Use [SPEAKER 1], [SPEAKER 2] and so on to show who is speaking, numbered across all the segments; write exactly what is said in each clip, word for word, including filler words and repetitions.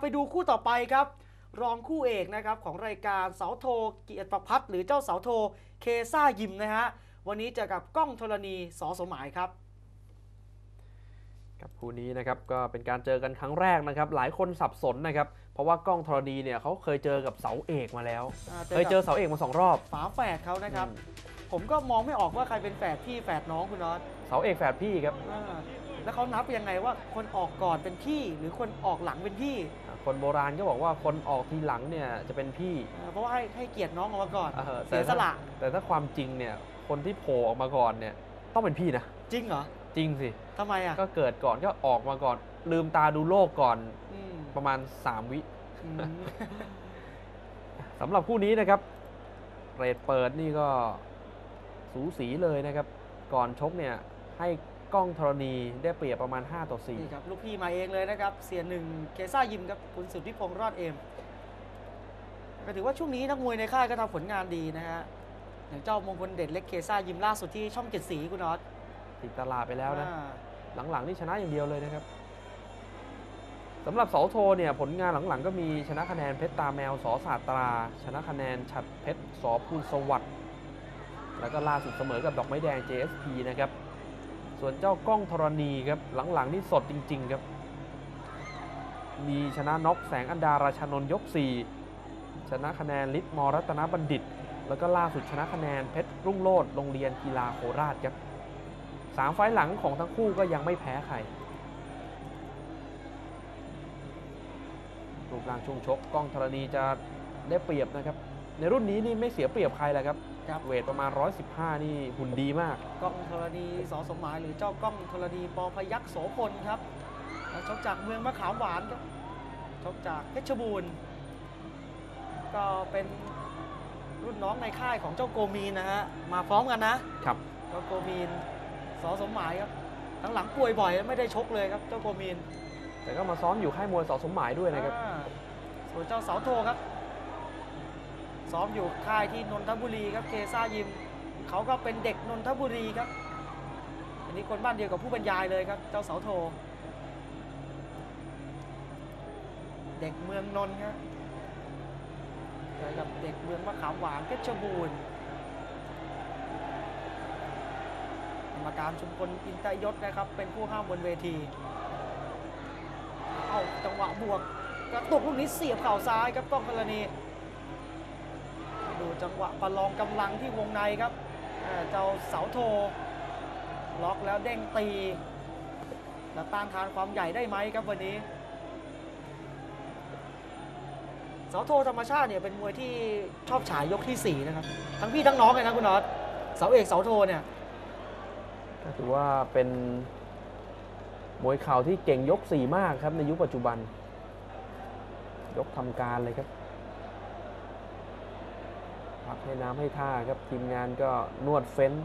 [SPEAKER 1] ไปดูคู่ต่อไปครับรองคู่เอกนะครับของรายการเสาโทเกียรติประพัฒน์หรือเจ้าเสาโทเคซ่ายิมนะฮะวันนี้เจอกับก้องธรณีสอสมหมายครับ
[SPEAKER 2] กับคู่นี้นะครับก็เป็นการเจอกันครั้งแรกนะครับหลายคนสับสนนะครับเพราะว่าก้องธรณีเนี่ยเขาเคยเจอกับเสาเอกมาแล้วเคยเจอเสาเอกมาสองรอบ
[SPEAKER 1] ฝาแฝดเขานะครับผมก็มองไม่ออกว่าใครเป็นแฝดพี่แฝดน้องคุณน็อต
[SPEAKER 2] เสาเอกแฝดพี่ครับ
[SPEAKER 1] แล้วเขานับยังไงว่าคนออกก่อนเป็นพี่หรือคนออกหลังเป็นพี่
[SPEAKER 2] คนโบราณก็บอกว่าคนออกทีหลังเนี่ยจะเป็นพี่
[SPEAKER 1] เพราะว่าให้ให้เกียรติน้องออกมาก่อนเสียสละ
[SPEAKER 2] แต่ถ้าความจริงเนี่ยคนที่โผล่ออกมาก่อนเนี่ยต้องเป็นพี่นะ
[SPEAKER 1] จริงเหรอ
[SPEAKER 2] จริงสิ
[SPEAKER 1] ทำไมอ่ะ
[SPEAKER 2] ก็เกิดก่อนก็ออกมาก่อนลืมตาดูโลกก่อนประมาณสามวิสำหรับคู่นี้นะครับเรทเปิดนี่ก็สูสีเลยนะครับก่อนชกเนี่ยให้ก้องธรณีได้เปรียบประมาณห้าต่อสี่
[SPEAKER 1] ครับลูกพี่มาเองเลยนะครับเสียหนึ่งเคซ่ายิมครับคุณสุทธิพงษ์รอดเอมก็ถือว่าช่วงนี้นักมวยในค่ายก็ทำผลงานดีนะฮะอย่างเจ้ามงคลเดชเล็กเคซ่ายิมล่าสุดที่ช่องเจ็ดสีคุณน็อต
[SPEAKER 2] ติดตลาดไปแล้วนะหลังๆนี่ชนะอย่างเดียวเลยนะครับสำหรับเสาโทเนี่ยผลงานหลังๆก็มีชนะคะแนนเพชรตาแมวสอศาสตราชนะคะแนนฉัตรเพชรสอภูลสวัสดิ์แล้วก็ล่าสุดเสมอกับดอกไม้แดง เจ เอส พี นะครับส่วนเจ้าก้องธรณีครับหลังๆนี่สดจริงๆครับมีชนะน็อกแสงอันดาราชานนท์ยกสี่ชนะคะแนนฤทธิ์มรัตนบัณฑิตแล้วก็ล่าสุดชนะคะแนนเพชรรุ่งโรจน์โรงเรียนกีฬาโคราชครับสามไฟล์หลังของทั้งคู่ก็ยังไม่แพ้ใครรูปร่างช่วงชกก้องธรณีจะได้เปรียบนะครับในรุ่นนี้นี่ไม่เสียเปรียบใครเลยครับเวทประมาณหนึ่งร้อยสิบห้านี่หุ่นดีมาก
[SPEAKER 1] ก้องธรณีสอสมหมายหรือเจ้าก้องธรณีปพยัคฆ์โสพลครับชกจากเมืองมะขามหวานครับชกจากเพชรบูรณ์ก็เป็นรุ่นน้องในค่ายของเจ้าโกมีนนะฮะมาพร้อมกันนะครับเจ้าโกมีนสอสมหมายครับทั้งหลังป่วยบ่อยไม่ได้ชกเลยครับเจ้าโกมีน
[SPEAKER 2] แต่ก็มาซ้อมอยู่ค่ายมวยสอสมหมายด้วยนะครับ
[SPEAKER 1] ส่วนเจ้าเสาโทครับซ้อมอยู่ค่ายที่นนทบุรีครับเคซ่ายิมเขาก็เป็นเด็กนนทบุรีครับอันนี้คนบ้านเดียวกับผู้บรรยายเลยครับเจ้าเสาโทเด็กเมืองนนท์ครับเจอกับเด็กเมืองมะขามหวานเพชรบูรณ์กรรมการชุมพลอินทยศนะครับเป็นผู้ห้ามบนเวทีเอาจังหวะบวกกระตุกลูกนี้เสียบเข่าซ้ายครับก้องธรณีดูจังหวะประลองกำลังที่วงในครับเจ้าเสาโทล็อกแล้วเด้งตีแล้วต้านทานความใหญ่ได้ไหมครับวันนี้เสาโทธรรมชาติเนี่ยเป็นมวยที่ชอบฉายยกที่สี่นะครับทั้งพี่ทั้งน้องเลยนะคุณน็อตเสาเอกเสาโทเนี่ย
[SPEAKER 2] ก็ถือว่าเป็นมวยเข่าที่เก่งยกสี่มากครับในยุคปัจจุบันยกทำการเลยครับพักให้น้ำให้ท่าครับทีมงานก็นวดเฟ้น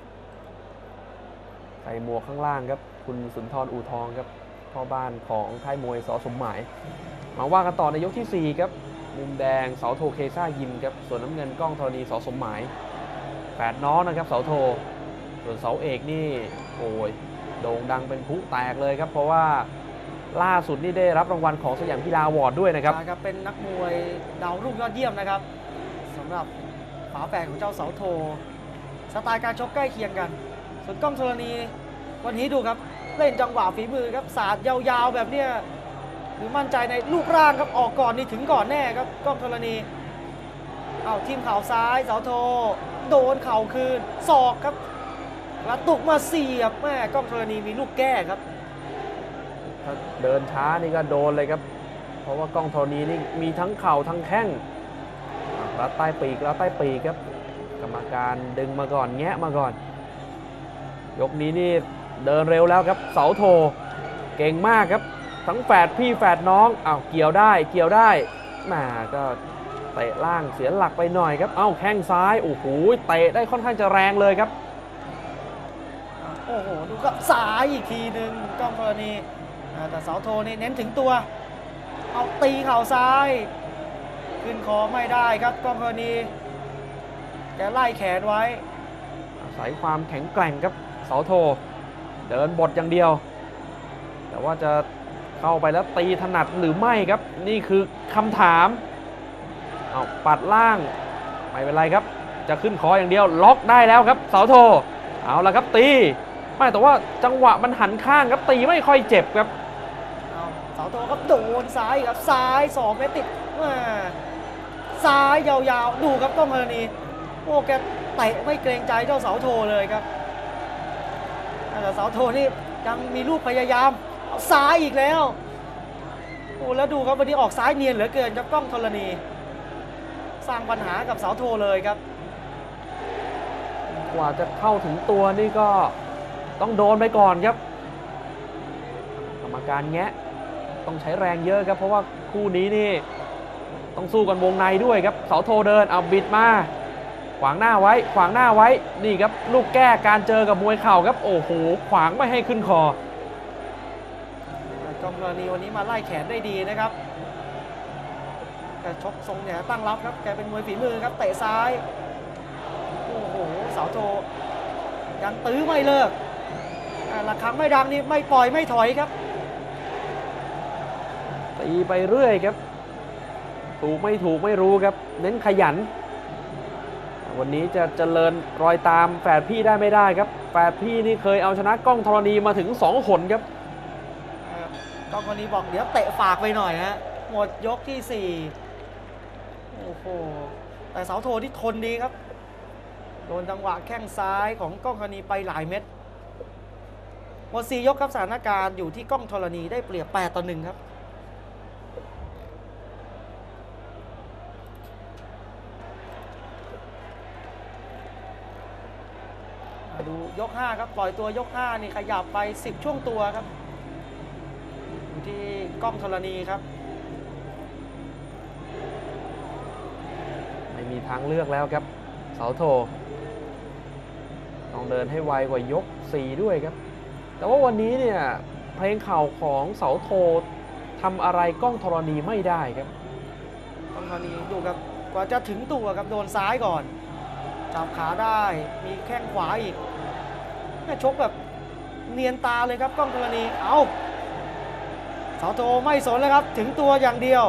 [SPEAKER 2] ใส่หมวกข้างล่างครับคุณสุนทรอู่ทองครับพ่อบ้านของค่ายมวยสอสมหมายมาว่ากันต่อในยกที่สี่ครับมุมแดงเสาโทเคซ่ายิมครับส่วนน้ำเงินก้องธรณีสอสมหมายแฝดน้องนะครับเสาโทส่วนเสาเอกนี่โอ้ยโด่งดังเป็นพลุแตกเลยครับเพราะว่าล่าสุดนี่ได้รับรางวัลของสยามกีฬาอวอร์ดด้วยนะครับ
[SPEAKER 1] ครับเป็นนักมวยดาวรุ่งยอดเยี่ยมนะครับสำหรับฝาแฝดของเจ้าเสาโทสไตล์การชกใกล้เคียงกันส่วนก้องธรณีวันนี้ดูครับเล่นจังหวะฝีมือครับสาดยาวๆแบบเนี้ยหรือมั่นใจในรูปร่างครับออกก่อนนี่ถึงก่อนแน่ครับก้องธรณีเอาทีมเข่าซ้ายเสาโทโดนเข่าคืนศอกครับกระตุกมาเสียบแม่ก้องธรณีมีลูกแก้ครับ
[SPEAKER 2] ถ้าเดินช้านี่ก็โดนเลยครับเพราะว่าก้องธรณีนี่มีทั้งเข่าทั้งแข้งแล้วใต้ปีกแล้วใต้ปีกครับกรรมการดึงมาก่อนแงะมาก่อนยกนี้นี่เดินเร็วแล้วครับเสาโทเก่งมากครับทั้งแฝดพี่แฝดน้องอ้าวเกี่ยวได้เกี่ยวได้แหมก็เตะล่างเสียหลักไปหน่อยครับเอ้าแข้งซ้ายโอ้โหเตะได้ค่อนข้างจะแรงเลยครับ
[SPEAKER 1] โอ้โหดูกับซ้ายอีกทีหนึ่งก้องธรณีแต่เสาโทนี่เน้นถึงตัวเอาตีเข่าซ้ายขึ้นคอไม่ได้ครับก้องธรณีแกไล่แขนไว้
[SPEAKER 2] อาศัยความแข็งแกร่งครับเสาโทเดินบทอย่างเดียวแต่ว่าจะเข้าไปแล้วตีถนัดหรือไม่ครับนี่คือคำถามเอาปัดล่างไม่เป็นไรครับจะขึ้นคออย่างเดียวล็อกได้แล้วครับเสาโทเอาละครับตีไม่แต่ว่าจังหวะมันหันข้างครับตีไม่ค่อยเจ็บครับ
[SPEAKER 1] เอาเสาโทครับโดนซ้ายครับซ้ายสองเมตรติดแม่ซ้ายยาวๆดูครับกล้องธรณีโอ้แกเตะไม่เกรงใจเจ้าเสาโทเลยครับแต่เสาโทนี่ยังมีลูกพยายามเอาซ้ายอีกแล้วโอ้แล้วดูครับวันนี้ออกซ้ายเนียนเหลือเกินครับกล้องธรณีสร้างปัญหากับเสาโทเลยครับ
[SPEAKER 2] กว่าจะเข้าถึงตัวนี่ก็ต้องโดนไปก่อนครับกรรมการแงะต้องใช้แรงเยอะครับเพราะว่าคู่นี้นี่ต้องสู้กันวงในด้วยครับเสาโทเดินเอาบิดมาขวางหน้าไว้ขวางหน้าไว้นี่ครับลูกแก้การเจอกับมวยเข่าครับโอ้โหขวางไม่ให้ขึ้นคอ
[SPEAKER 1] กองกรณีวันนี้มาไล่แขนได้ดีนะครับแกชกทรงเนี่ยตั้งรับครับแกเป็นมวยฝีมือครับเตะซ้ายโอ้โหเสาโทยังตื้อไม่เลิกระฆังไม่ดังนี่ไม่ปล่อยไม่ถอยครับ
[SPEAKER 2] ตีไปเรื่อยครับถูกไม่ถูกไม่รู้ครับเน้นขยันวันนี้จะเจริญรอยตามแฝดพี่ได้ไม่ได้ครับแฝดพี่นี่เคยเอาชนะกล้องธรณีมาถึงสองหนครับ
[SPEAKER 1] กองกรณีบอกเดี๋ยวเตะฝากไปหน่อยฮะหมดยกที่สี่โอ้โหแต่เสาโทที่ทนดีครับโดนจังหวะแข้งซ้ายของกล้องธรณีไปหลายเม็ดหมดสี่ยกครับสถานการณ์อยู่ที่กล้องธรณีได้เปรียบแปดต่อหนึ่งครับมาดูยกห้าครับปล่อยตัวยกห้านี่ขยับไปสิบช่วงตัวครับอยู่ที่กล้องธรณีครับ
[SPEAKER 2] ไม่มีทางเลือกแล้วครับเสาโทต้องเดินให้ไวกว่ายกสี่ด้วยครับแต่ว่าวันนี้เนี่ยเพลงเข่าของเสาโททำอะไรกล้องธรณีไม่ได้ครับ
[SPEAKER 1] กล้องธรณีดูครับกว่าจะถึงตัวครับโดนซ้ายก่อนจับขาได้มีแข้งขวาอีกแม่ชกแบบเนียนตาเลยครับกล้องธรณีเอาเสาโทไม่สนเลยครับถึงตัวอย่างเดียว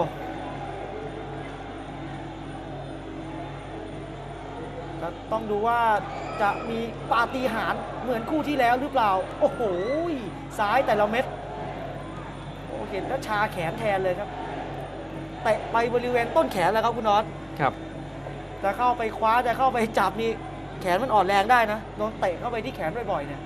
[SPEAKER 1] ก็ต้องดูว่าจะมีปาฏิหาริย์เหมือนคู่ที่แล้วหรือเปล่าโอ้โหซ้ายแต่ละเม็ดโอ้เห็นแล้วชาแขนแทนเลยครับเตะไปบริเวณต้นแขนแล้วครับคุณน็อต
[SPEAKER 2] ครับ
[SPEAKER 1] จะเข้าไปคว้าจะเข้าไปจับนี่แขนมันอ่อนแรงได้นะโดนเตะเข้าไปที่แขนบ่อยๆเนี่ย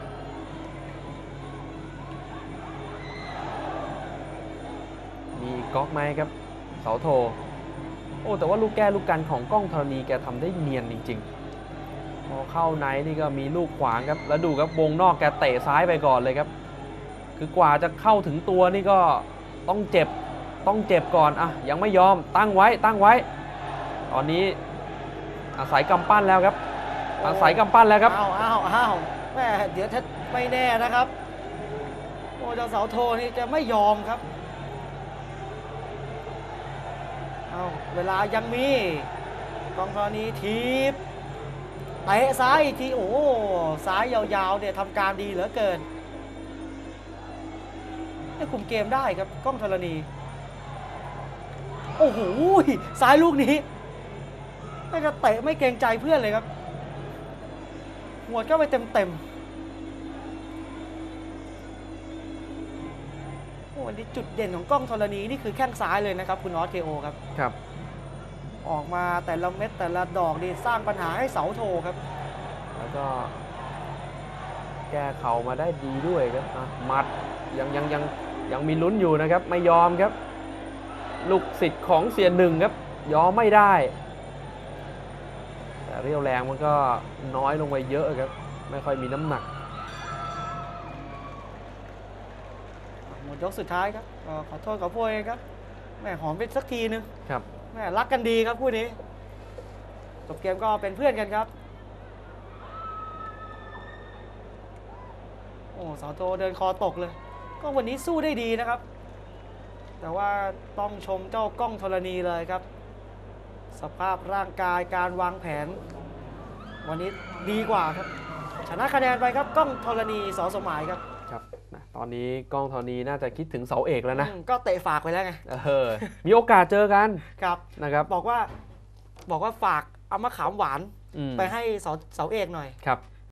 [SPEAKER 2] มีก๊อกไหมครับเสาโทโอ้แต่ว่าลูกแก้ลูกกันของกล้องธรณีแกทำได้เนียนจริงๆพอเข้าในนี่ก็มีลูกขวางครับแล้วดูครับวงนอกแกเตะซ้ายไปก่อนเลยครับคือกว่าจะเข้าถึงตัวนี่ก็ต้องเจ็บต้องเจ็บก่อนอ่ะยังไม่ยอมตั้งไว้ตั้งไว้ตอนนี้อาศัยกำปั้นแล้วครับอาศัยกำปั้นแล้วครับ
[SPEAKER 1] อ้าวอ้าวอ้าวแม่เดี๋ยวถ้าไม่แน่นะครับโอ้เจ้าเสาโทนี่จะไม่ยอมครับเอาเวลายังมีกองธรณีทีบเตะซ้ายอีกทีโอ้ซ้ายยาวๆเนี่ยทำการดีเหลือเกินได้คุมเกมได้ครับกล้องธรณีโอ้โหซ้ายลูกนี้ไม่จะเตะไม่เกรงใจเพื่อนเลยครับหัวก็ไปเต็มๆโอ้วันนี้จุดเด่นของกล้องธรณีนี่คือแข้งซ้ายเลยนะครับคุณออสเคโอครับ
[SPEAKER 2] ครับ
[SPEAKER 1] ออกมาแต่ละเม็ดแต่ละดอกนี่สร้างปัญหาให้เสาโทครับ
[SPEAKER 2] แล้วก็แก้เข่ามาได้ดีด้วยครับหมัดยังยังยังยังมีลุ้นอยู่นะครับไม่ยอมครับลูกศิษย์ของเสียหนึ่งครับยอมไม่ได้แต่เรี่ยวแรงมันก็น้อยลงไปเยอะครับไม่ค่อยมีน้ำหนัก
[SPEAKER 1] หมดยกสุดท้ายครับขอโทษขอโพยครับแม่หอมไปสักทีนึง
[SPEAKER 2] ครับ
[SPEAKER 1] แม่รักกันดีครับคู่นี้จบเกมก็เป็นเพื่อนกันครับโอ้เสาโทเดินคอตกเลยก็วันนี้สู้ได้ดีนะครับแต่ว่าต้องชมเจ้ากล้องธรณีเลยครับสภาพร่างกายการวางแผนวันนี้ดีกว่าครับชนะคะแนนไปครับกล้องธรณีสอสมหมายครับ
[SPEAKER 2] ครับตอนนี้กล้องธรณีน่าจะคิดถึงเสาเอกแล้วนะ
[SPEAKER 1] อืมก็เตะฝากไปแล้วไง
[SPEAKER 2] เออมีโอกาสเจอกัน
[SPEAKER 1] ครับ
[SPEAKER 2] นะครับ
[SPEAKER 1] บอกว่าบอกว่าฝากเอามะขามหวาน
[SPEAKER 2] อืม
[SPEAKER 1] ไปให้เสาเสาเอกหน่อย
[SPEAKER 2] ครับ